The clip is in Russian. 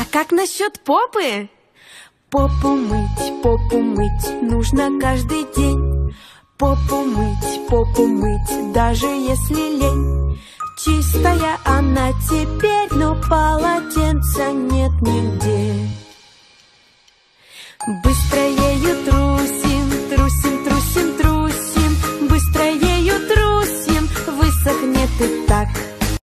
как насчет попы? Попу мыть нужно каждый день. Попу мыть, даже если лень. Чистая она теперь, но полотенца нет ни